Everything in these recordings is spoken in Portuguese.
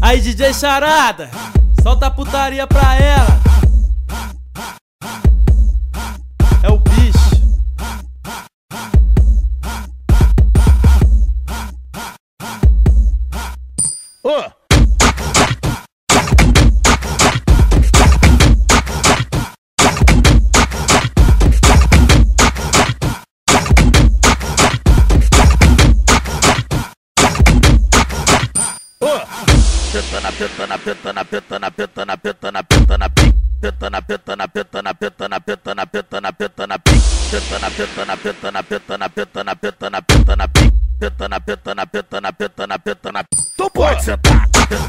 Aí DJ Charada, solta a putaria pra ela. É o bicho. Tu pode sentar.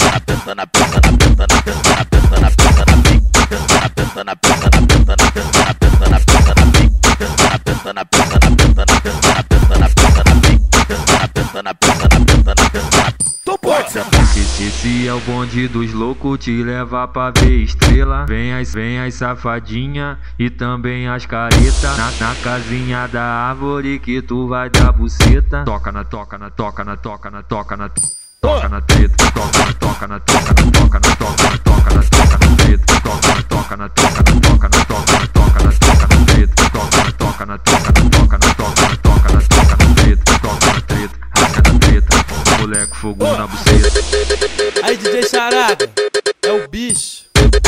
Tu pode sentar. Esse é o bonde dos loucos, te leva pra ver estrela. Vem as safadinha e também as careta. Na casinha da árvore que tu vai dar buceta. Toca na toca na toca na toca na toca na toca na treta. Toca na toca na toca na toca na toca na toca na toca na treta. Toca na toca na toca na toca na toca na toca na toca na treta. Toca na toca na toca na toca na toca na toca na toca na treta. Toca na treta, racha na treta. Moleque fogo na buceta. Aí DJ Charada, é o bicho.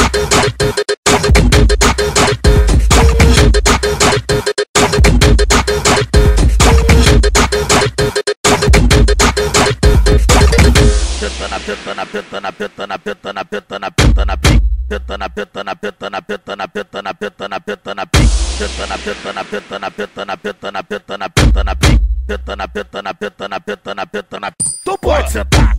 Tu pode sentar.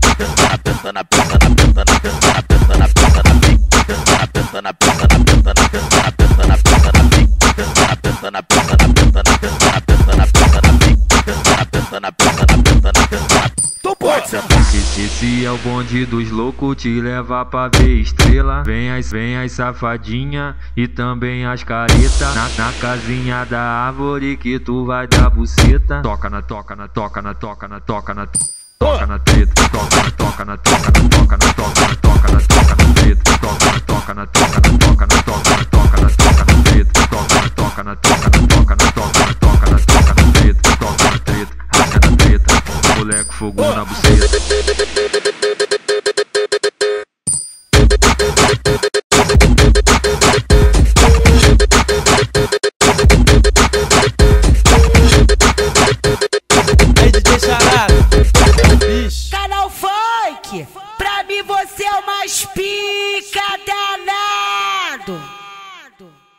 Tu pode sentar. Esse é o bonde dos loucos, te leva pra ver estrela. Vem as safadinha e também as careta. Na casinha da árvore que tu vai dar buceta. Toca na toca na toca na toca na toca na toca na treta. Toca na toca na toca na toca na toca na toca na toca na treta. Toca na toca na toca na toca na toca na toca na toca na treta. Toca na toca na toca na toca na toca na toca na toca na treta. Toca na treta, racha na treta. Moleque fogo na buceta. Aí DJ Charada, é o bicho. Canal Funk, pra mim você é o mais pica danado.